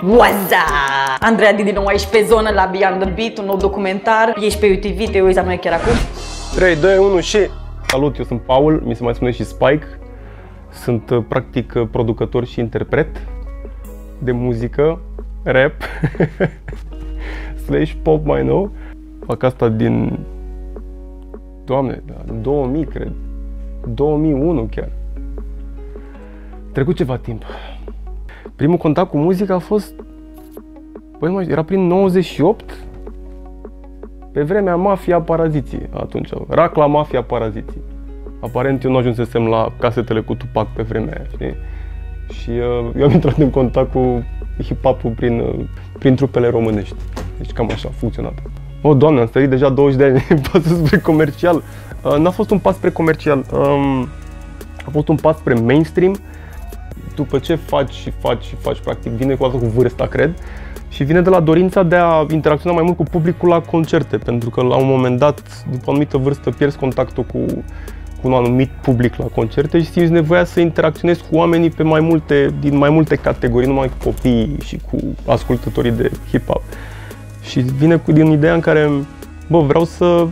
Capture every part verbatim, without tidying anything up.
Waza! Andreea Di din nou aici pe zonă la Beyond the Beat, un nou documentar. Ești pe U T V, te uiți la noi chiar acum. trei, doi, unu și... Salut, eu sunt Paul, mi se mai spune și Spike. Sunt practic producător și interpret de muzică, rap, slash pop mai nou. Fac asta din... Doamne, din două mii, cred. două mii unu chiar. Trecut ceva timp. Primul contact cu muzica a fost... Băi, era prin nouăzeci și opt? Pe vremea Mafia Paraziții, atunci. Racla Mafia Paraziții. Aparent eu nu ajunsesem la casetele cu Tupac pe vremea aia, știi? Și uh, eu am intrat în contact cu hip-hop-ul prin, uh, prin trupele românești. Deci cam așa a funcționat. O, Doamne, am stărit deja douăzeci de ani pasul spre comercial. Uh, n-a fost un pas spre comercial. Um, a fost un pas spre mainstream. După ce faci și faci și faci, practic, vine cu asta cu vârsta, cred. Și vine de la dorința de a interacționa mai mult cu publicul la concerte. Pentru că la un moment dat, după o anumită vârstă, pierzi contactul cu, cu un anumit public la concerte și simți nevoia să interacționezi cu oamenii pe mai multe, din mai multe categorii, numai cu copiii și cu ascultătorii de hip-hop. Și vine cu, din ideea în care, bă, vreau să,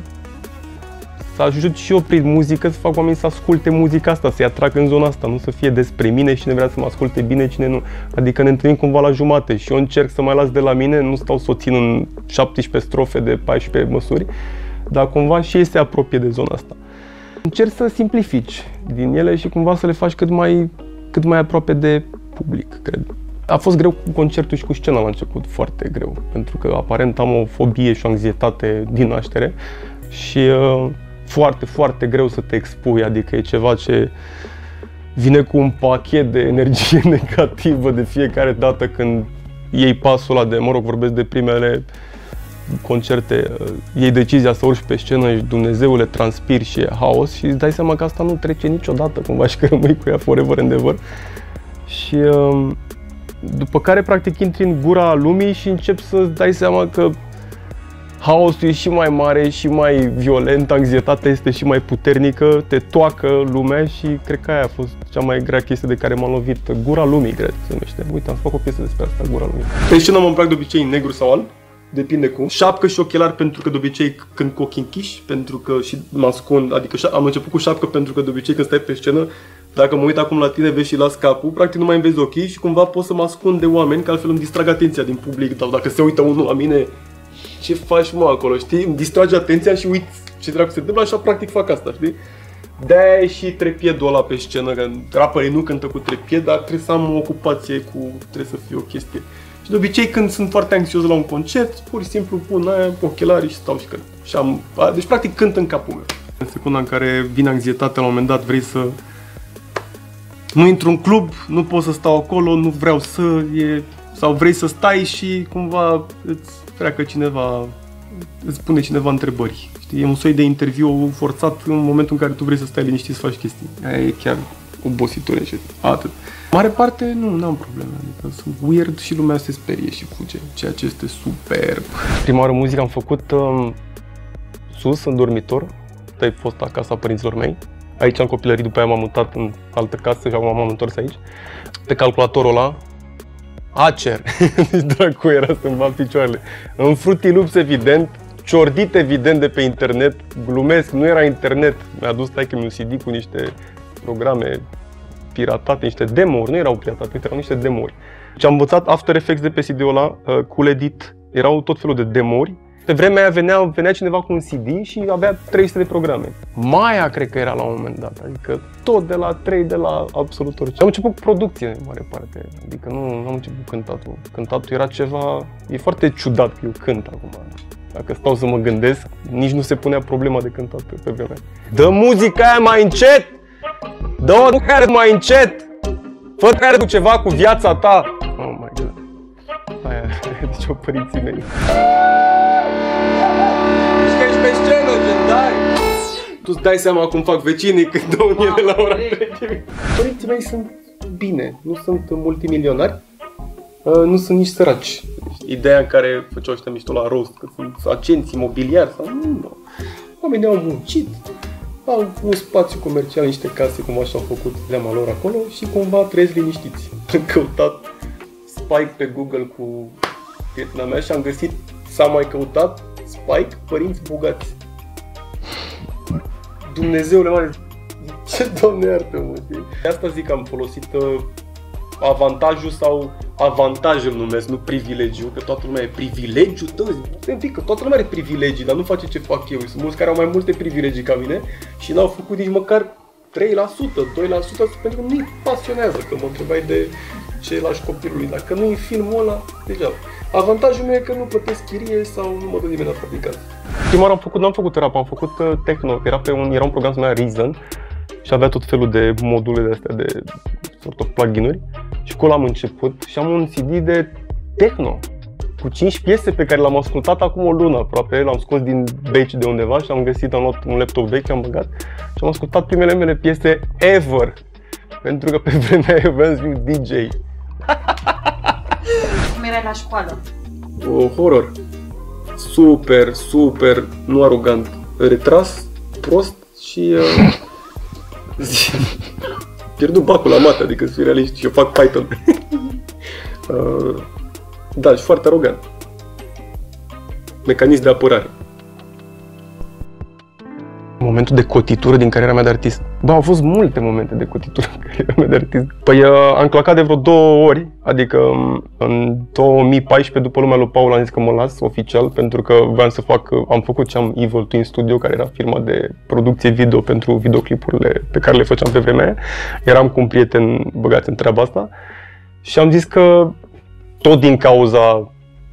să ajut și eu prin muzică, să fac oamenii să asculte muzica asta, să-i atrag în zona asta, nu să fie despre mine, cine vrea să mă asculte bine, cine nu. Adică ne întâlnim cumva la jumate și eu încerc să mai las de la mine, nu stau să o țin în șaptesprezece strofe de paisprezece măsuri, dar cumva și ei se apropie de zona asta. Încerc să simplifici din ele și cumva să le faci cât mai, cât mai aproape de public, cred. A fost greu cu concertul și cu scena la început, foarte greu, pentru că aparent am o fobie și o anxietate din naștere și uh, foarte, foarte greu să te expui, adică e ceva ce vine cu un pachet de energie negativă de fiecare dată când iei pasul ăla de, mă rog, vorbesc de primele concerte, iei decizia să urci pe scenă și Dumnezeule transpiri și e haos și îți dai seama că asta nu trece niciodată cumva și că rămâi cu ea forever and ever. Și uh, după care practic intri în gura lumii și începi să-ți dai seama că haosul e și mai mare și mai violent, anxietatea este și mai puternică, te toacă lumea și cred că aia a fost cea mai grea chestie de care m-am lovit. Gura lumii, cred, se numește. Uite, am să fac o piesă despre asta, Gura lumii. Pe scenă mă îmbrac de obicei în negru sau alb, depinde cum. Șapcă și ochelari pentru că de obicei când cu ochii închiși, pentru că și mă ascund, adică am început cu șapcă pentru că de obicei când stai pe scenă, dacă mă uit acum la tine, vezi și las capul, practic nu mai îmi vezi ochii și cumva pot să mă ascund de oameni, că altfel îmi distrag atenția din public, dar dacă se uită unul la mine, ce faci mă acolo, știi? Îmi distrage atenția și uit ce dracu se întâmplă, așa practic fac asta, știi? De-aia e și trepiedul ăla pe scenă, că raperii nu cântă cu trepied, dar trebuie să am o ocupație cu, trebuie să fie o chestie. Și de obicei când sunt foarte anxios la un concert, pur și simplu pun aia, ochelarii și stau și cânt. Și am, deci practic cânt în capul meu. În secunda în care vine anxietatea, la un moment dat vrei să... Nu intru în club, nu pot să stau acolo, nu vreau să... E... Sau vrei să stai și cumva îți treacă cineva, îți pune cineva întrebări. Știi? E un soi de interviu forțat în momentul în care tu vrei să stai liniștit să faci chestii. Aia e chiar obositor și atât. Mare parte nu, n-am probleme, adică sunt weird și lumea se sperie și fuge, ceea ce este superb. Prima oară muzică am făcut um, sus, în dormitor, ai fost acasă a părinților mei. Aici am copilărit, după aia m-am mutat în altă casă și acum m-am întors aici. Pe calculatorul ăla, Acer, dracu era să-mi bat picioarele. În Fruity Loops, evident, ciordit evident de pe internet, glumesc, nu era internet. Mi-a adus taică-mi un C D cu niște programe piratate, niște demo-uri, nu erau piratate, erau niște demo-uri. Și am învățat After Effects de pe C D-ul ăla, uh, Cool Edit, erau tot felul de demo-uri. Pe vremea aia venea, venea cineva cu un C D și avea trei sute de programe. Maya cred că era la un moment dat, adică tot de la trei, de la absolut orice. Am început cu producție în mare parte, adică nu am început cu cântatul. Cântatul era ceva, e foarte ciudat că eu cânt acum. Dacă stau să mă gândesc, nici nu se punea problema de cântat pe, pe vremea. Dă muzica aia mai încet! Dă-o care mai încet! Fă care cu ceva cu viața ta! Oh my god. Aia, deci o părinții mei. Pe scenă, gen, dai! Tu îți dai seama cum fac vecinii când dau în ele la ora trece. Părinții mei sunt bine, nu sunt multimilionari, nu sunt nici săraci. Ideea în care făceau ăștia mișto la rost, că sunt agenți imobiliari sau nu. Oamenii au muncit, au un spațiu comercial, niște case, cum așa au făcut leama lor acolo și cumva trăiesc liniștiți. Am căutat Spike pe Google cu prietena mea și am găsit, s-a mai căutat Spike, părinți bogați. Dumnezeule mare, ce Doamne iartă-mă, știi? De asta zic că am folosit uh, avantajul sau avantaj îl numesc, nu privilegiu, că toată lumea e privilegiul tău. Zic că toată lumea are privilegii, dar nu face ce fac eu. Sunt mulți care au mai multe privilegii ca mine și n-au făcut nici măcar trei la sută, doi la sută pentru că nu-i pasionează, că mă întrebai de ce lași copilului. Dacă nu e filmul ăla, degeaba. Avantajul meu e că nu plătesc chirie sau nu mă dă nimeni la fabricat. Prima oară am făcut, n-am făcut rap, am făcut uh, techno, era, pe un, era un program se numea Reason și avea tot felul de module de astea, de sort of plugin-uri și cu ăla am început și am un C D de techno cu cinci piese pe care le-am ascultat acum o lună aproape, l-am scos din Beach de undeva și am găsit, am luat un laptop vechi, am băgat și am ascultat primele mele piese ever, pentru că pe vremea aia vreau să fiu D J. Cum erai la școală? O, horror. Super, super, nu arogant, retras, prost și uh, pierdut bacul la mate, adică să fii realist și eu fac Python. uh, da, și foarte arogant. Mecanism de apărare. Momentul de cotitură din cariera mea de artist. Bă, au fost multe momente de cotitură în cariera mea de artist. Păi uh, am clacat de vreo două ori, adică în două mii paisprezece, după Lumea lui Paul, am zis că mă las oficial, pentru că voiam să fac, am făcut ce am Evil Twin Studio, care era firma de producție video pentru videoclipurile pe care le făceam pe vremea aia. Eram cu un prieten băgați în treaba asta și am zis că tot din cauza,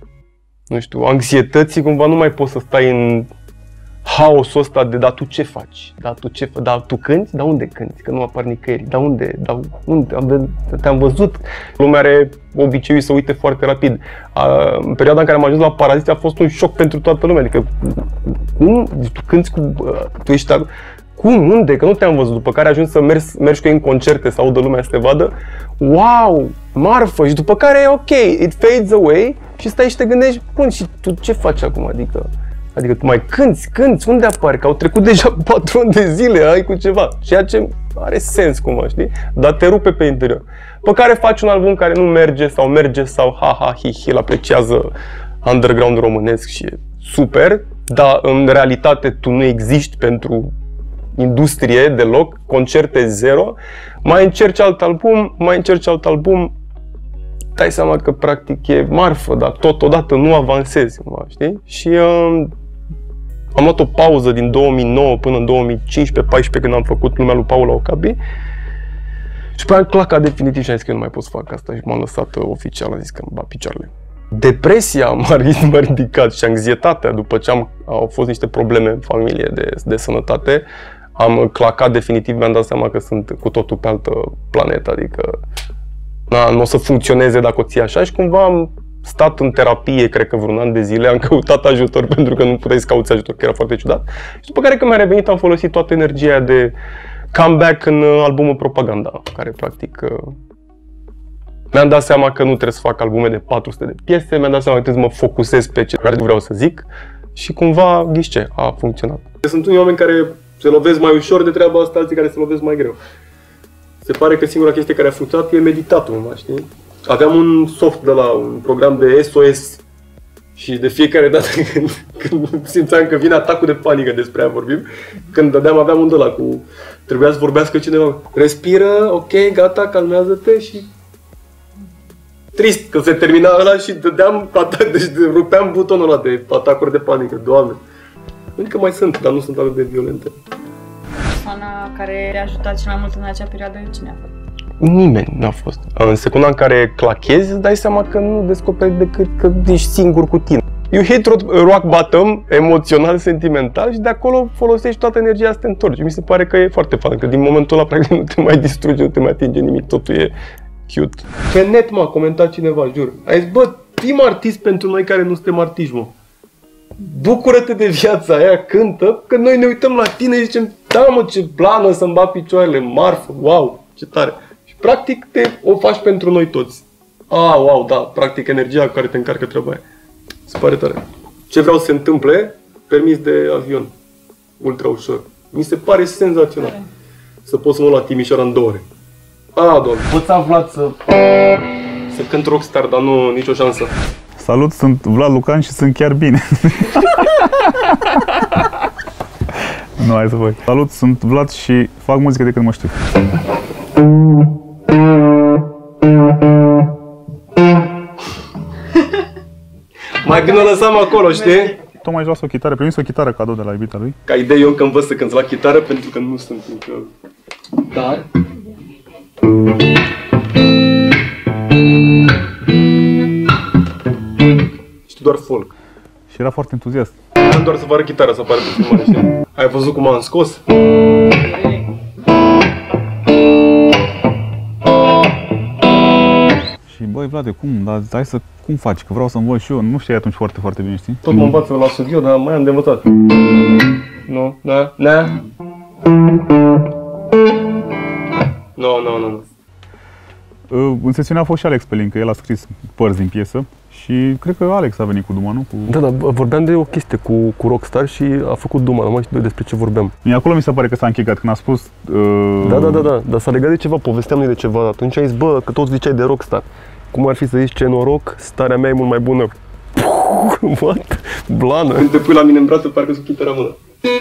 nu știu, anxietății, cumva nu mai poți să stai în haosul ăsta de, dar tu ce faci? Dar tu ce faci? Dar tu cânti? Dar unde cânti? Că nu apar nicăieri. Dar unde? Dar unde? Te-am văzut. Lumea are obiceiul să uite foarte rapid. În perioada în care am ajuns la Paraziți a fost un șoc pentru toată lumea. Adică, cum? Tu cânti cu... Tu ești... Cum? Unde? Că nu te-am văzut. După care ajungi să mergi, mergi cu ei în concerte, să audă lumea să te vadă. Wow! Marfă! Și după care e ok, it fades away și stai și te gândești, bun, și tu ce faci acum? Adică... Adică tu mai cânti, cânti, unde apari? Că au trecut deja patru ani de zile, ai cu ceva. Ceea ce are sens cumva, știi? Dar te rupe pe interior. Pe care faci un album care nu merge sau merge sau ha-ha, hi-hi, îl apreciază underground românesc și e super, dar în realitate tu nu existi pentru industrie deloc, concerte zero, mai încerci alt album, mai încerci alt album, dai seama că practic e marfă, dar totodată nu avansezi, știi? Și uh, am luat o pauză din două mii nouă până în două mii cincisprezece paisprezece când am făcut Lumea lui Paul la Ocabi. Și pe aia am clacat definitiv și am zis că nu mai pot să fac asta și m-am lăsat uh, oficial, am zis că îmi bat picioarele. Depresia m-a ridicat și anxietatea după ce am, au fost niște probleme în familie de, de sănătate. Am clacat definitiv, mi-am dat seama că sunt cu totul pe altă planetă, adică na, nu o să funcționeze dacă o ții așa și cumva am stat în terapie, cred că vreun an de zile, am căutat ajutor pentru că nu puteai să cauți ajutor, că era foarte ciudat. Și după care când mi-a revenit am folosit toată energia de comeback în albumul Propaganda, care practic mi-am dat seama că nu trebuie să fac albume de patru sute de piese, mi-am dat seama că trebuie să mă focusez pe ce vreau să zic și cumva, ghiși ce, a funcționat. Sunt unii oameni care se lovesc mai ușor de treaba asta, alții care se lovesc mai greu. Se pare că singura chestie care a funcționat e meditatul, știi? Aveam un soft de la un program de S O S și de fiecare dată când, când simțeam că vine atacul de panică, despre aia vorbim, când dădeam, aveam un de la cu, trebuia să vorbească cineva, respiră, ok, gata, calmează-te și trist că se termina ăla și dădeam atac, deci rupeam butonul ăla de atacuri de panică, Doamne. Încă mai sunt, dar nu sunt atât de violente. Persoana care te-a ajutat cel mai mult în acea perioadă, cine a fost? Nimeni n-a fost. În secunda în care clachezi, îți dai seama că nu descoperi decât că ești singur cu tine. You hit rock bottom, emoțional, sentimental și de acolo folosești toată energia să te întorci. Mi se pare că e foarte fain, că din momentul ăla practic nu te mai distruge, nu te mai atinge nimic, totul e cute. Pe net m-a comentat cineva, jur. A zis, bă, fii artist pentru noi care nu suntem artiști, mă. Bucură-te de viața aia, cântă, că noi ne uităm la tine și zicem, da mă, ce plană să-mi bat picioarele, marfă, wow, ce tare. Și practic te o faci pentru noi toți. Ah, wow, da, practic energia cu care te încarcă treaba aia. Se pare tare. Ce vreau să se întâmple, permis de avion, ultra ușor. Mi se pare senzațional. Să pot să mă la Timișoara în două ore. Ah, doamne. Poți afla să... Să cânt rockstar, dar nu nicio șansă. Salut, sunt Vlad Lucan și sunt chiar bine. Nu, hai să voi. Salut, sunt Vlad și fac muzică de când mă știu. Mai bine o lăsam acolo, știi? Tocmai jos o chitară, primis o chitară cadou de la iubita lui. Ca idee, eu încă învăț să cânt la chitară pentru că nu sunt încă... Dar... Știu doar folk. Și era foarte entuziast. Am doar să vă arăt chitara, să apară pe filmare, știi? Ai văzut cum am scos? Și băi Vlade, cum? Dar hai să... Cum faci? Că vreau să învăț și eu. Nu știai atunci foarte, foarte bine, știi? Tot mă învață la studio, dar mai am de învățat. Nu, da, da. Nu, nu, nu, nu. În sesiunea a fost și Alex pe link, că el a scris părți din piesă. Și cred că Alex a venit cu Duma, nu? Cu... Da, da, vorbeam de o chestie cu, cu Rockstar și a făcut Duma, nu mai știu despre ce vorbeam. Mie acolo mi se pare că s-a închegat, când a spus... Uh... Da, da, da, da, dar s-a legat de ceva, povesteam noi de ceva. Atunci ai zis, bă, că toți ziceai de Rockstar. Cum ar fi să zici, ce noroc, starea mea e mult mai bună. What? Blană. Când te pui la mine în brațe, parcă sunt chitara mână.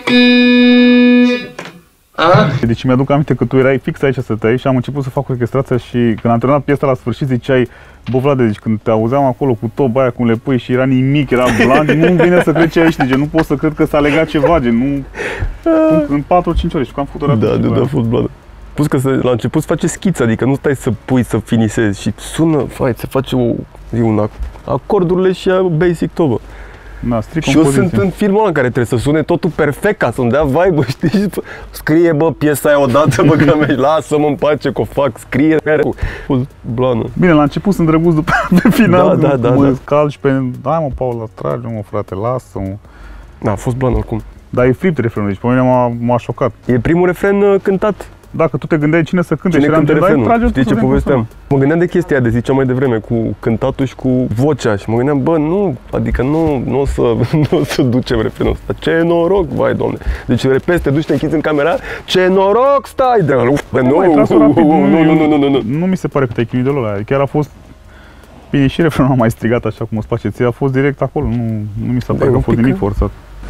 A? Deci mi-aduc aminte că tu erai fix aici să tăi și am început să fac orchestrația și când am terminat piesa la sfârșit ziceai, bă Vlade, deci când te auzeam acolo cu toba aia cum le pui și era nimic, era blanc, nu-mi vine să cred ce ai știi, nu pot să cred că s-a legat ceva, gen, nu... În patru cinci ore, și că am făcut o Da, da, da, a fost blană. Plus că la început să face schiță, adică nu stai să pui să finisezi și sună, fai, se face o, un acordurile și basic tobă. Da, strict și eu sunt în filmul ăla în care trebuie să sune totul perfect ca să-mi dea vibe, știi? Scrie, bă, piesa aia odată, bă, că mi-ai, lasă-mă în pace că o fac, scrie, blană. Bine, la început sunt drăguț, după pe final, da, da, mă da, calci și pe, hai mă, Paula, trage-mă, frate, lasă-mă. Da, a fost blană oricum. Dar e fript refrenul, deci pe mine m-a șocat. E primul refren uh, cântat. Dacă tu te gândeai cine să cânte cine și eram refrenul, știi ce povesteam? Mă gândeam de chestia aia de ziceam mai devreme, cu cântatul și cu vocea și mă gândeam, bă, nu, adică nu, nu o să, nu o să ducem refrenul ăsta. Ce noroc, vai, Doamne. Deci repezi, te duci, te închizi în camera, ce noroc stai, de uf, nu, nu, nu, nu, nu, nu. Nu mi se pare că te-ai chinuit deloc la chiar a fost bine și refrenul a mai strigat așa cum îți place ție, a fost direct acolo, nu, nu mi se pare că a fost nimic forțat.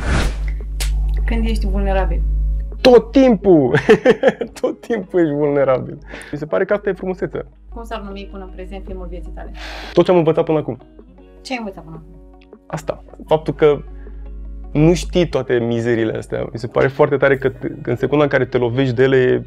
Când ești vulnerabil? Tot timpul! Tot timpul ești vulnerabil. Mi se pare că asta e frumusețea. Cum s-ar numi până în prezent filmul vieții tale? Tot ce am învățat până acum. Ce ai învățat până acum? Asta. Faptul că nu știi toate mizerile astea. Mi se pare foarte tare că, te, că în secunda în care te lovești de ele e...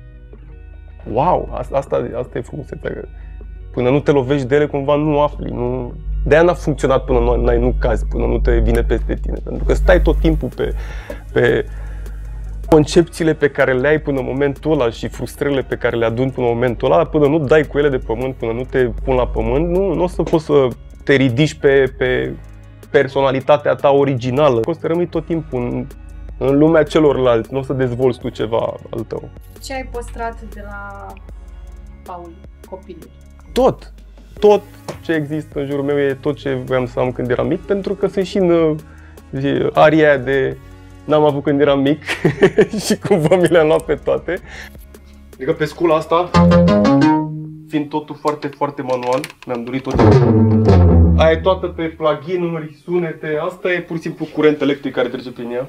Wow! Asta, asta, asta e frumusețea. Că până nu te lovești de ele, cumva nu afli. Nu... De-aia n-a funcționat până nu, n-ai, nu cazi, până nu te vine peste tine. Pentru că stai tot timpul pe... pe concepțiile pe care le ai până în momentul ăla și frustrările pe care le aduni până în momentul ăla, până nu dai cu ele de pământ, până nu te pun la pământ, nu, nu o să poți să te ridici pe, pe personalitatea ta originală. O să te rămâi tot timpul în, în lumea celorlalți, nu o să dezvolți tu ceva al tău. Ce ai păstrat de la Paul, copilul? Tot! Tot ce există în jurul meu e tot ce voiam să am când eram mic, pentru că sunt și în aria aia de n-am avut când eram mic și cumva mi le-am luat pe toate. Adică pe scula asta, fiind totul foarte, foarte manual, mi-am dorit tot ce... Aia e toată pe plugin-uri, sunete, asta e pur și simplu curent electric care trece prin ea.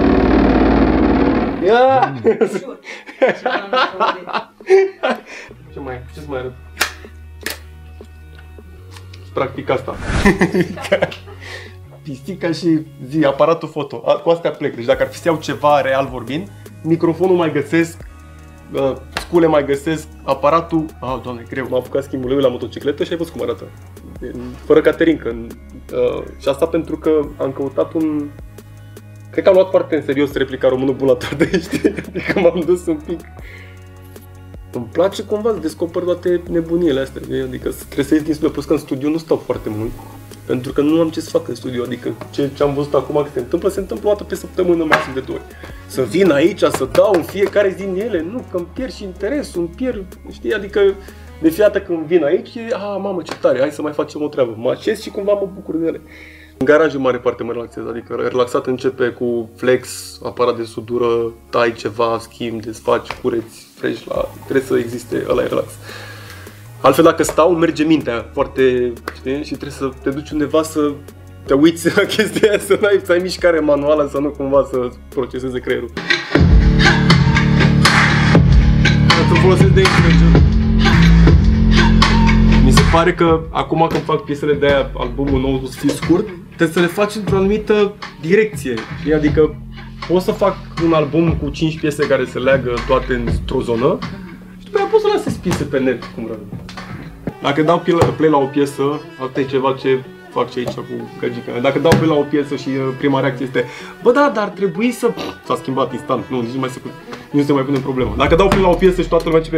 Ia! Ce mai, ce-ți mai arăt? Practic asta. Pisica și zi, aparatul foto. Cu astea plec. Deci dacă ar fi să iau ceva real vorbind, microfonul mai găsesc, uh, scule mai găsesc, aparatul... Ah, Doamne, greu, m-am apucat schimbul lui la motocicletă și ai văzut cum arată. Fără caterincă. Uh, și asta pentru că am căutat un... Cred că am luat foarte în serios replica românul bun la toate, știi? Adică m-am dus un pic... Îmi place cumva să descoper toate nebuniile astea. Adică trebuie să ies din studio, plus că în studio nu stau foarte mult. Pentru că nu am ce să fac în studio, adică ce, ce am văzut acum că se întâmplă, se întâmplă o dată pe săptămână, maxim de două ori. Să vin aici, să dau în fiecare zi din ele, nu, că îmi pierd și interesul, îmi pierd, știi, adică de fiecare dată când vin aici, e, a, mamă, ce tare, hai să mai facem o treabă, mă așez și cumva mă bucur de ele. În garaj în mare parte mă relaxez, adică relaxat începe cu flex, aparat de sudură, tai ceva, schimbi, desfaci, cureți, fresh la... Trebuie să existe, ăla e relax. Altfel dacă stau, merge mintea foarte, știi? Și trebuie să te duci undeva să te uiți la chestia aia, să n-ai, să ai mișcare manuală, să nu cumva să proceseze creierul. Să folosesc de instrument. Mi se pare că acum când fac piesele de aia, albumul nou o să fie scurt, trebuie să le faci într-o anumită direcție. Adică pot să fac un album cu cinci piese care se leagă toate într-o zonă și după aia pot să lasez piese pe net, cum vreau. Dacă dau play la o piesă, asta e ceva ce fac și aici cu găgica. Dacă dau play la o piesă și prima reacție este bă da, dar ar trebui să... S-a schimbat instant, nu, nici nu, mai se, nu se mai pune problema. Dacă dau play la o piesă și toată lumea începe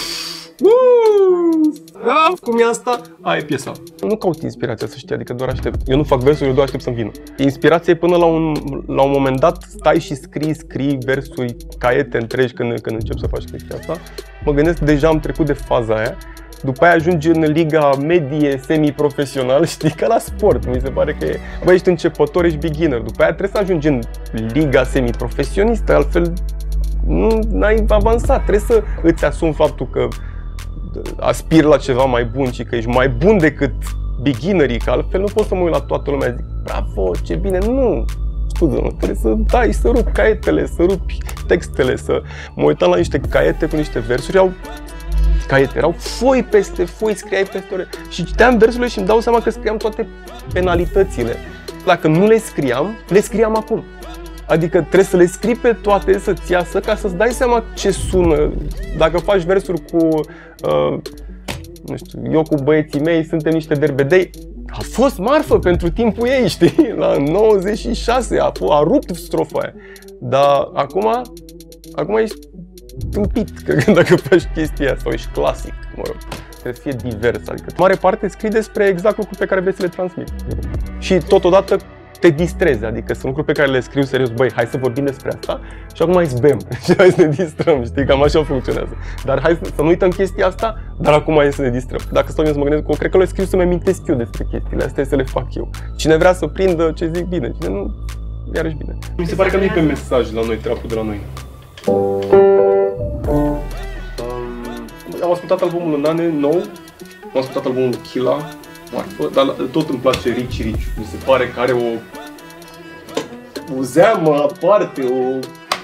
Uuuu, cum e asta? Aia e piesa. Nu caut inspirația, să știi, adică doar aștept. Eu nu fac versuri, eu doar aștept să-mi vină. Inspirația e până la un, la un moment dat, stai și scrii, scrii versuri, caiete întregi când, când încep să faci chestia asta. Mă gândesc, deja am trecut de faza aia. După aia ajungi în liga medie, semi-profesional, știi, ca la sport. Mi se pare că e, bă, ești începător, ești beginner. După aia trebuie să ajungi în liga semi-profesionistă, altfel nu ai avansat. Trebuie să îți asumi faptul că aspiri la ceva mai bun și că ești mai bun decât beginnerii, că altfel nu poți să mă uit la toată lumea și zic bravo, ce bine, nu! Scuză-mă, trebuie să dai, să rupi caietele, să rupi textele, să... Mă uitam la niște caiete cu niște versuri, au caiete, erau foi peste foi, scriai peste ore și citeam versurile și îmi dau seama că scriam toate penalitățile. Dacă nu le scriam, le scriam acum. Adică trebuie să le scrii pe toate, să-ți iasă, ca să-ți dai seama ce sună. Dacă faci versuri cu, uh, nu știu, eu cu băieții mei suntem niște derbedei, a fost marfă pentru timpul ei, știi? La nouăzeci și șase a, a rupt strofa aia. Dar acum, acum ești tâmpit, cred că dacă faci chestia asta, sau ești clasic, mă rog. Trebuie să fie divers, adică în mare parte scrii despre exact lucruri pe care vrei să le transmiți. Și totodată te distrezi, adică sunt lucruri pe care le scriu serios, băi, hai să vorbim despre asta și acum hai să bem și hai să ne distrăm, știi, cam așa funcționează. Dar hai să, să nu uităm chestia asta, dar acum hai să ne distrăm. Dacă stau eu să mă gândesc, cred că le scriu să-mi amintesc eu despre chestiile astea, să le fac eu. Cine vrea să prindă ce zic, bine, cine nu, iarăși bine. Mi se pare că nu e pe mesaj la noi, trapul de la noi. Um, am ascultat albumul Nane nou, am ascultat albumul Chila, marfă, dar tot îmi place Ricci Ricci. Mi se pare că are o, o zeamă aparte, o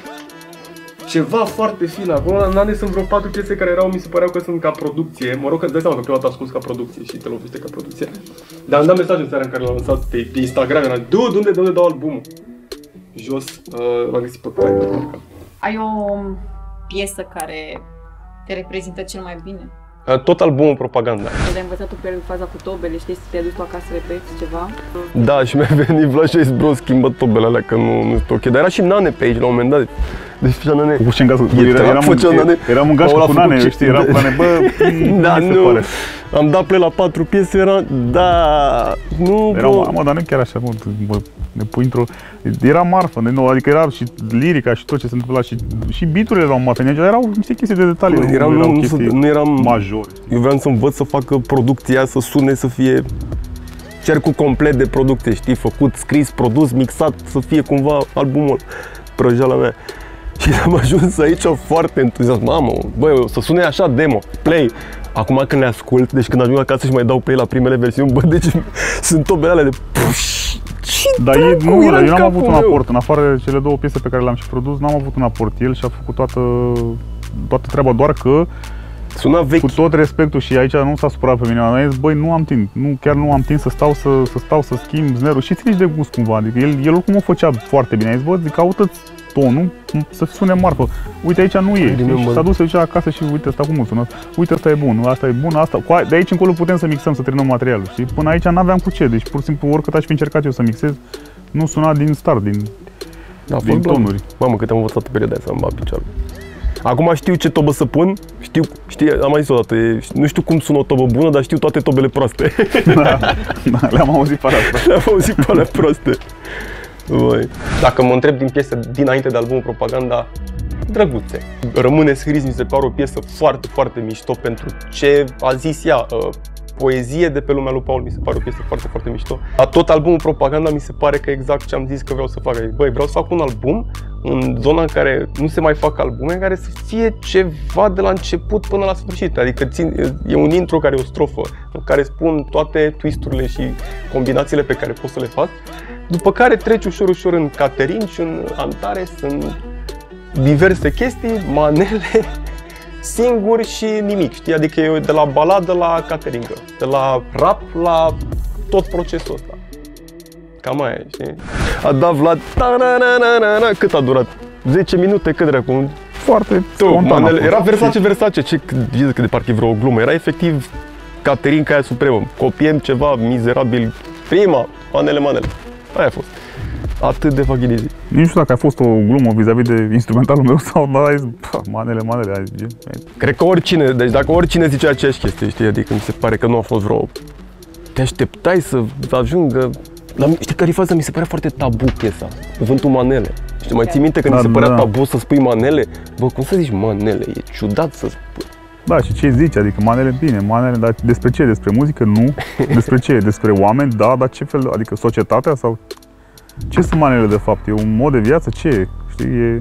ceva foarte fin. Acum, Nane, sunt vreo patru piese care erau, mi se păreau că sunt ca producție. Mă rog, că îți dai seama că prima dată ascuns ca producție și te lovește ca producție. Dar am dat mesaj în seara în care l-am lansat pe, pe Instagram, eram, du, de unde, de unde dau albumul? Jos, uh, l-am găsit pe care. Ai o piesă care te reprezintă cel mai bine? Tot albumul Propaganda. Ai învățat-o pe faza cu tobele, știi, să te duci tu acasă să repeți ceva? Da, și mi-a venit Vlad și a zis, bro, schimbă tobele alea, că nu, nu sunt ok. Dar era și Nane pe aici, la un moment dat. Deci făcea Nane. Cu ce în gașcă? Eram în gașcă cu Nane, știi, eram cu Nane, bă, da, nu. Am dat play la patru piese, era, da, nu, era, bro. Mă, dar nu chiar așa, mă, ne pui într-o... Era marfă, de nou, adică era și lirica și tot ce se întâmpla și, și beat-urile erau marfă, erau niște chestii de detalii, nu, eram, erau nu, chestii nu eram majore. Eu vreau să învăț să facă producția, să sune, să fie cercul complet de producție, știi, făcut, scris, produs, mixat, să fie cumva albumul, prăjeala mea. Și am ajuns aici foarte entuziasm, mamă, băi, o să sune așa demo, play. Acum când le ascult, deci când ajung acasă și mai dau play la primele versiuni, bă, deci sunt tobele alea de puș. Dar ei, nu, eu n-am avut un aport, în afară de cele două piese pe care le-am și produs, n-am avut un aport. El și-a făcut toată, toată treaba, doar că suna vechi. Cu tot respectul și aici nu s-a supărat pe mine, am zis, băi, nu am timp, nu, chiar nu am timp să stau să, să stau să schimb znerul și ține de gust cumva, adică el, el oricum o făcea foarte bine, a zis, bă, zic, caută-ți tonul, să sune marfă, uite aici nu e, și s-a dus, se ducea acasă și uite asta cum sună, uite asta e bun, asta e bun, asta, de aici încolo putem să mixăm, să terminăm materialul, știi, până aici n-aveam cu ce, deci pur și simplu oricât aș fi încercat eu să mixez, nu suna din start, din, da, din tonuri. Mamă, cât am învățat pe perioada aia să-mi bat piciorul. Acum știu ce tobă să pun, știu, știi, am mai zis o dată, nu știu cum sună o tobă bună, dar știu toate tobele proaste. Da, da, le-am auzit pe alea proaste. Le-am auzit pe alea proaste. Băi. Dacă mă întreb din piese dinainte de albumul Propaganda, drăguțe. Rămâne scris, mi se pare o piesă foarte, foarte mișto pentru ce a zis ea. Poezie de pe lumea lui Paul, mi se pare o piesă foarte, foarte mișto. La tot albumul Propaganda mi se pare că exact ce am zis că vreau să fac. Băi, vreau să fac un album în zona în care nu se mai fac albume, în care să fie ceva de la început până la sfârșit. Adică țin, e un intro care e o strofă, în care spun toate twisturile și combinațiile pe care poți să le faci, după care treci ușor, ușor în catering și în Antares, în diverse chestii, manele, singur și nimic, știi? Adică e de la baladă la cateringă, de la rap la tot procesul ăsta. Cam aia, știi? A dat Vlad, cât a durat? zece minute, cât dracu? Foarte spontan. Era Versace, Versace, ce zic că de parcă e vreo glumă, era efectiv caterinca aia supremă. Copiem ceva mizerabil, prima, manele, manele. Aia a fost. Atât de fucking. Nu știu dacă a fost o glumă vis-a-vis de instrumentalul meu sau da, zis, manele, manele. Ai, cred că oricine, deci dacă oricine zice aceeași chestie, știi, adică mi se pare că nu a fost vreo... Te așteptai să ajungă... Dar știi care e faza? Mi se pare foarte tabu piesa, cuvântul manele. Știi, mai ții minte când mi se părea tabu să spui manele? Bă, cum să zici manele? E ciudat să spui. Da, și ce zici? Adică manele, bine, manele, dar despre ce? Despre muzică? Nu. Despre ce? Despre oameni? Da, dar ce fel? Adică societatea sau... Ce sunt manele de fapt? E un mod de viață? Ce e? Știi, e...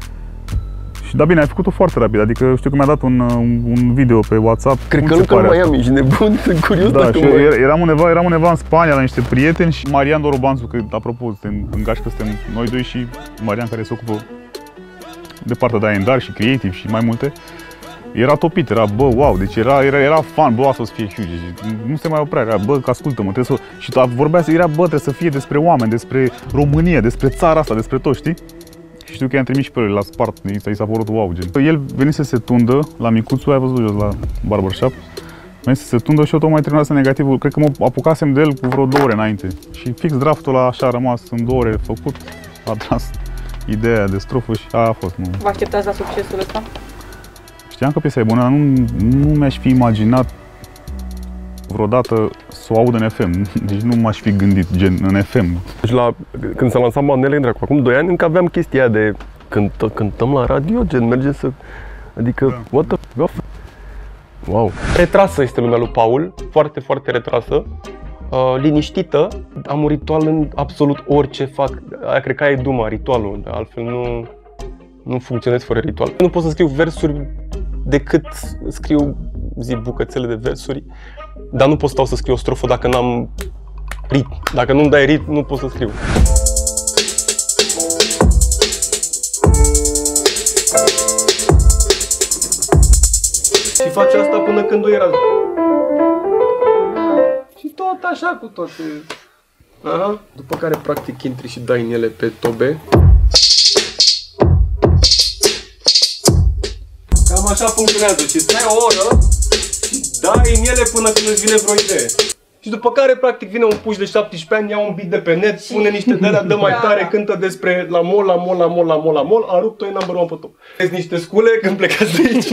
Și da, bine, ai făcut-o foarte rapid, adică știu că mi-a dat un, un video pe WhatsApp. Cred că încă nu mai am, ești nebun, sunt curios da, dacă și mai... eram, undeva, eram undeva în Spania la niște prieteni și Marian Dorobanțu, că apropo, suntem în gașcă, suntem noi doi și Marian care se ocupă de partea de A and R și creative și mai multe. Era topit, era bă, wow, deci era, era, era fan, bă, asta o să fie huge, nu se mai oprea, era bă, că ascultă-mă, trebuie să... Și vorbea, era bă, trebuie să fie despre oameni, despre România, despre țara asta, despre tot, știi? Și știu că i-am trimis și pe el la spart, i s-a părut wow, gen. El venise să se tundă la micuțul, ai văzut jos la barbershop, venise să se tundă și eu tocmai terminase negativul, cred că mă apucasem de el cu vreo două ore înainte. Și fix draftul ăla așa a rămas în două ore făcut, a tras ideea de strofă și aia a fost. Nu. Vă așteptați la succesul ăsta? Știam că piesa e bună, dar nu, nu mi-aș fi imaginat vreodată să o aud în F M, deci nu m-aș fi gândit gen în F M. Deci la, când s-a lansat manele, acum doi ani, încă aveam chestia aia de cânt, cântăm la radio, gen mergem să... Adică, da. What the f***? Wow. Retrasă este lumea lui Paul, foarte, foarte retrasă, uh, liniștită, am un ritual în absolut orice fac, aia cred că aia e duma, ritualul, altfel nu, nu funcționez fără ritual. Nu pot să scriu versuri decât scriu, zi, bucățele de versuri, dar nu pot stau să scriu o strofă dacă n-am ritm. Dacă nu-mi dai ritm, nu pot să scriu. Și face asta până când o era. Și tot așa cu toate. Aha. După care practic intri și dai în ele pe tobe. Cam așa funcționează și stai o oră și dai în ele până când îți vine vreo idee. Și după care practic vine un puș de șaptesprezece ani, ia un beat de pe net, pune niște de-alea, dă mai tare, cântă despre la mol, la mol, la mol, la mol, la mol, a rupt-o, e number one pe top. Vezi niște scule când plecați de aici.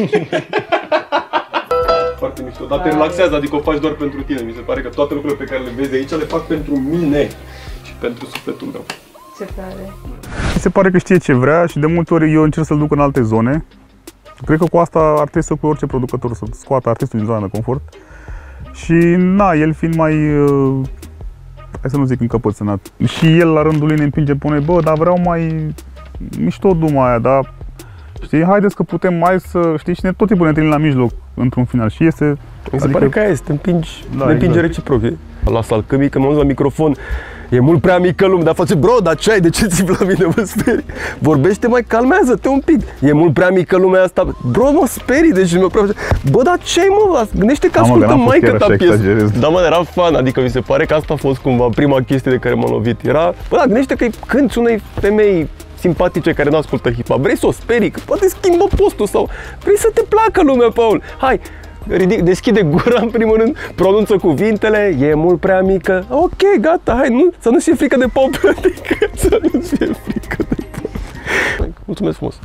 Foarte mișto, dar te relaxează, adică o faci doar pentru tine. Mi se pare că toate lucrurile pe care le vezi aici le fac pentru mine și pentru sufletul meu. Ce tare. Mi se pare că știe ce vrea și de multe ori eu încerc să-l duc în alte zone. Cred că cu asta ar trebui să cu orice producător să scoată artistul din zona de confort. Și na, el fiind mai, uh, hai să nu zic încăpățânat, și el la rândul lui ne împinge pe noi, bă, dar vreau mai mișto duma aia, dar știi, haideți că putem mai să, știi, și ne tot timpul ne întâlnim la mijloc într-un final și este... Mi se adică, pare că aia este, te împingi, da, ne împinge exact. Reciproc. La salcămii, când mă uit la microfon, e mult prea mică lume, dar face, bro, dar ce ai, de ce ți la mine, mă sperii? Vorbește mai, calmează-te un pic. E mult prea mică lumea asta, bro, mă sperii, deci mă prea... Bă, dar ce ai, mă, gândește că ascultă maică ta piesă. Da, mă, era fan, adică mi se pare că asta a fost cumva prima chestie de care m-am lovit. Era, bă, da, gândește că cânti unei femei simpatice care nu ascultă hip-hop, vrei să o sperii, că poate schimbă postul sau vrei să te placă lumea, Paul. Hai, ridic, deschide gura în primul rând, pronunță cuvintele, e mult prea mică. Ok, gata, hai, nu, să nu fie frică de Paul, adică să nu fie frică de Paul. Mulțumesc frumos.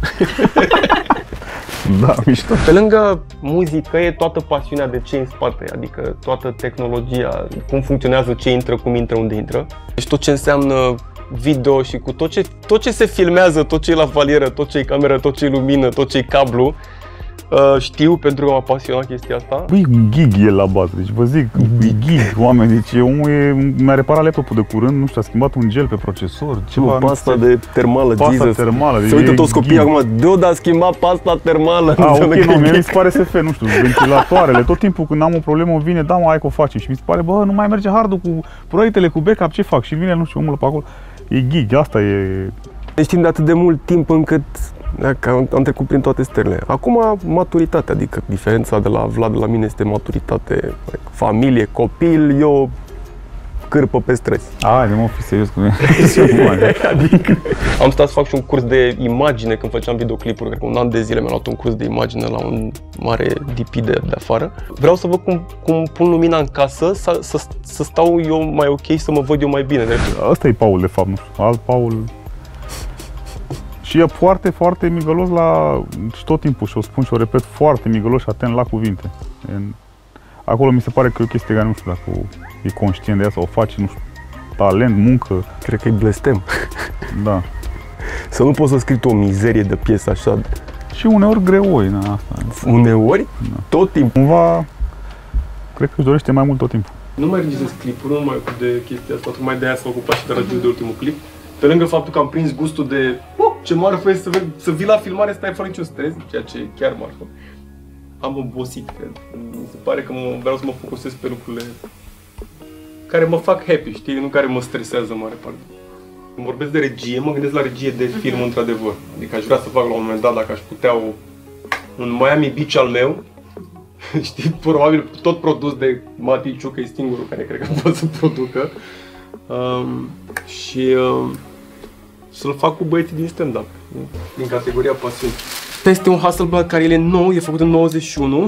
Da, mișto. Pe lângă muzică e toată pasiunea de ce în spate, adică toată tehnologia, cum funcționează, ce intră, cum intră, unde intră. Deci tot ce înseamnă video și cu tot ce, tot ce se filmează, tot ce e la valieră, tot ce e cameră, tot ce e lumină, tot ce e cablu, Uh, știu pentru că m-a pasionat chestia asta. Băi, gig e la bază, deci vă zic, e gig, oameni, deci omul e, mi-a reparat laptopul de curând, nu știu, a schimbat un gel pe procesor, ceva. Nu, pasta de termală, pasta Jesus. termală, Se uită toți copiii acum, dude, a schimbat pasta termală. A, ok, nu, mie mi se pare S F, nu știu, ventilatoarele, tot timpul când am o problemă vine, da, mă, hai că o facem și mi se pare, bă, nu mai merge hardul cu proiectele, cu backup, ce fac? Și vine, nu știu, omul pe acolo, e gig, asta e... Ne știm de atât de mult timp încât că am, am trecut prin toate stările. Acum maturitatea, adică diferența de la Vlad la mine este maturitate, familie, copil, eu cârpă pe străzi. Hai, de mă, fi serios cu mine. Adică am stat să fac și un curs de imagine când făceam videoclipuri, cred că un an de zile mi-am luat un curs de imagine la un mare D P de, de afară. Vreau să văd cum, cum pun lumina în casă, să, să, să stau eu mai ok, să mă văd eu mai bine. Asta e Paul, de fapt, nu știu, alt Paul. Și e foarte, foarte migălos la... și tot timpul, și o spun și o repet, foarte migălos și atent la cuvinte. Acolo mi se pare că e o chestie care nu știu dacă e conștient de ea sau o face, nu știu, talent, muncă. Cred că e blestem. Da. Să nu poți să scrii tu o mizerie de piesă așa. Și uneori greoi, na, asta. Uneori? Da. Tot timpul. Cumva, cred că își dorește mai mult tot timpul. Nu mai regizez clipuri, nu mai ocup de chestia asta, tocmai de aia s-a ocupat și de radio de ultimul clip. Pe lângă faptul că am prins gustul de oh, ce marfă e să, să vii la filmare, stai fără niciun stres, ceea ce e chiar marfă. Am obosit, cred. Mi se pare că mă, vreau să mă focusez pe lucrurile care mă fac happy, știi? Nu care mă stresează în mare parte. Când vorbesc de regie, mă gândesc la regie de film, într-adevăr. Adică aș vrea să fac la un moment dat, dacă aș putea, o, un Miami Beach al meu, știi? Probabil tot produs de Mati Ciucă, e singurul care cred că poate să producă. Um, și uh, să-l fac cu băieții din stand-up, din categoria pasiuni. Este un Hasselblad care el e nou, e făcut în nouăzeci și unu.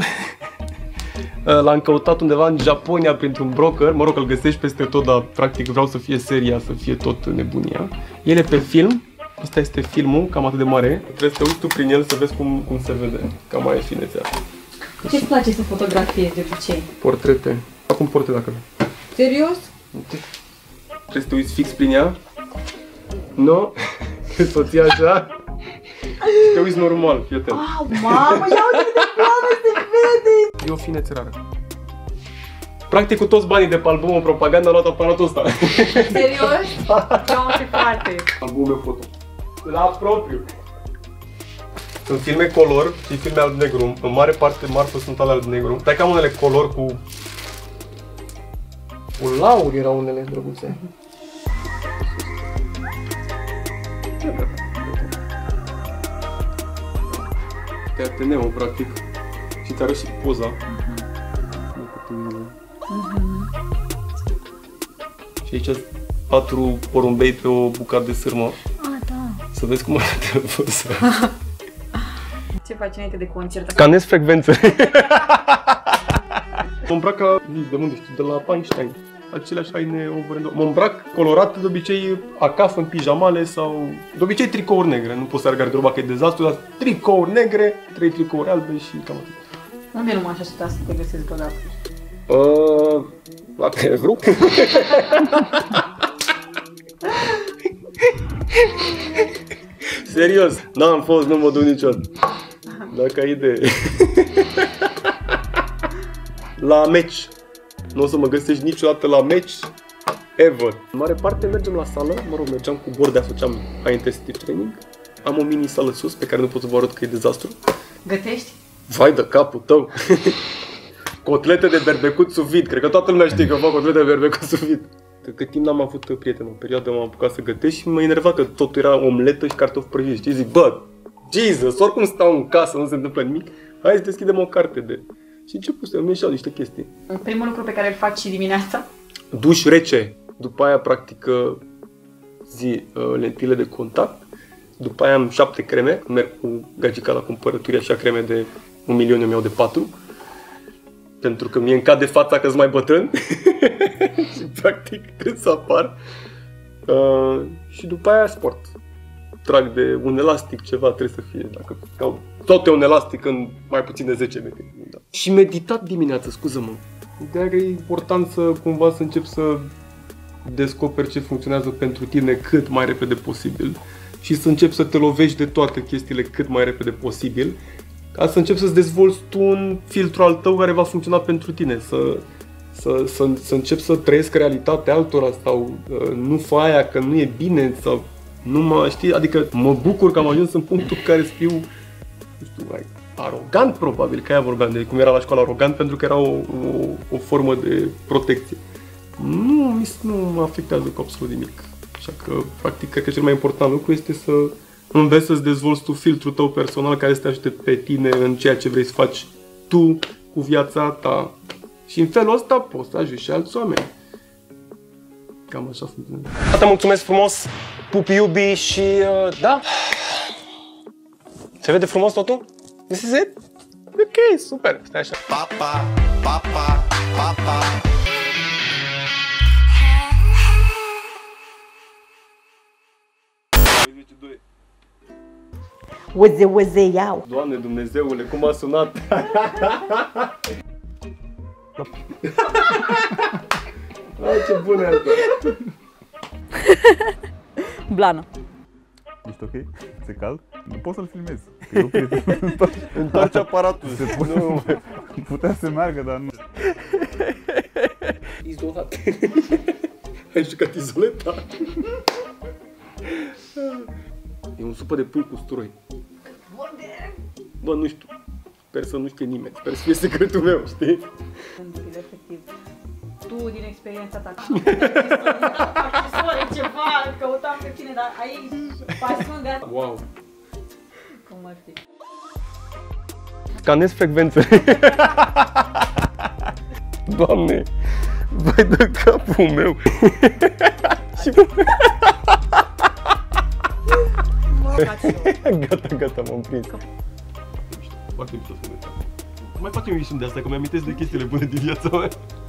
L-am căutat undeva în Japonia printr-un broker, mă rog, îl găsești peste tot, dar practic vreau să fie seria, să fie tot nebunia. El e pe film, ăsta este filmul, cam atât de mare, trebuie să te uiți tu prin el să vezi cum, cum se vede, cam mai e finețea. Ce-ți place să fotografiezi de obicei? Portrete. Acum portrete dacă vrei. Serios? Trebuie să te uiți fix prin ea. Nu? Să o ții așa. Și te uiți normal, fii atent. Wow, mamă, ia uite de plană, se vede! E o finețe rară. Practic cu toți banii de pe albumul propaganda am luat aparatul ăsta. Serios? Doamne, ce frate! Albumul foto. La propriu. Sunt filme color și filme alb-negru. În mare parte marfă sunt ale alb-negru. Dar cam unele color cu... Cu lauri erau unele drăguțe. Te Ateneu, practic. Și ți arăt și poza. Uh-huh. Și aici patru porumbei pe o bucată de sârmă. Ah, da. Să vezi cum arată poza. Ce faci înainte de concert? Scanez frecvențe. Mă îmbrac ca, de unde știu, de la Einstein. Aceleași haine over and over. Mă îmbrac colorat de obicei acasă în pijamale sau de obicei tricouri negre. Nu pot să arăt garderoba că e dezastru, dar tricouri negre, trei tricouri albe și cam atât. Unde nu m-aș aștepta să te găsesc vreodată? Uh, la Televru. Serios, n-am fost, nu mă duc niciodată. Dacă ai idee. La meci. Nu o să mă găsești niciodată la meci. Ever. În mare parte mergem la sală, mă rog, mergeam cu Bordea, făceam high intensity training. Am o mini sală sus, pe care nu pot să vă arăt că e dezastru. Gătești? Vai de capul tău! Cotlete de berbecut sous vide. Cred că toată lumea știe că fac cotlete de berbecut sous vide. Cât timp n-am avut prieten, o perioadă m-am apucat să gătesc și mă enerva că totul era omletă și cartofi prăjiți. Știi? Zic, bă, Jesus, oricum stau în casă, nu se întâmplă nimic. Hai să deschidem o carte de... Și început să îmi ieșeau niște chestii. Primul lucru pe care îl faci și dimineața? Duș rece. După aia, practic, zi, lentile de contact. După aia am șapte creme. Merg cu gagica la cumpărături, așa creme de un milion, îmi iau de patru. Pentru că mie îmi cade fața că-s mai bătrân. Și practic trebuie să apar. Uh, și după aia sport. Trag de un elastic, ceva trebuie să fie. Dacă cau tot e un elastic în mai puțin de zece metri. Da. Și meditat dimineața, scuză-mă. Ideea că e important să cumva să încep să descoperi ce funcționează pentru tine cât mai repede posibil. Și să începi să te lovești de toate chestiile cât mai repede posibil. ca să începi să-ți dezvolți tu un filtru al tău care va funcționa pentru tine, să, să, să, să începi să trăiesc realitatea altora sau uh, nu fă aia că nu e bine sau nu mă știi, adică mă bucur că am ajuns în punctul în care să fiu, nu știu, mai arogant probabil, că aia vorbeam de cum era la școală arogant pentru că era o, o, o formă de protecție. Nu, nu mă afectează cu absolut nimic. Așa că, practic, cred că cel mai important lucru este să înveți să-ți dezvolți tu filtrul tău personal care să te ajute pe tine în ceea ce vrei să faci tu cu viața ta. Și în felul ăsta poți să ajungi și alți oameni. Cam așa funcționează. Tata, mulțumesc frumos, pupi iubi și uh, da. Se vede frumos totul? This is it? Ok, super, stai așa. Papa, papa, papa. Uze, uze, iau. Doamne Dumnezeule, cum a sunat! Ai, ce bună e asta! Blană. Ești ok? Ți-e cald? Nu poți să-l filmezi. Întoarce aparatul. Se pune, nu, putea să meargă, dar nu. Izolat. Ai jucat izoleta? E un supă de pui cu usturoi. Bă, nu știu. Sper să nu știe nimeni. Sper să fie secretul meu, știi? Efectiv. Tu, din experiența ta, ceva, căutam pe tine, dar aici, pasiuni de asta. Wow. Cum ar fi? Scanez frecvențele. Doamne, vai de capul meu. Gata, gata, m-am prins. Foarte mișto să vedem. Mai facem emisiuni de asta, că mi-amintesc de chestiile bune din viața mea.